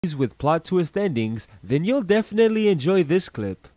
with plot twist endings, then you'll definitely enjoy this clip.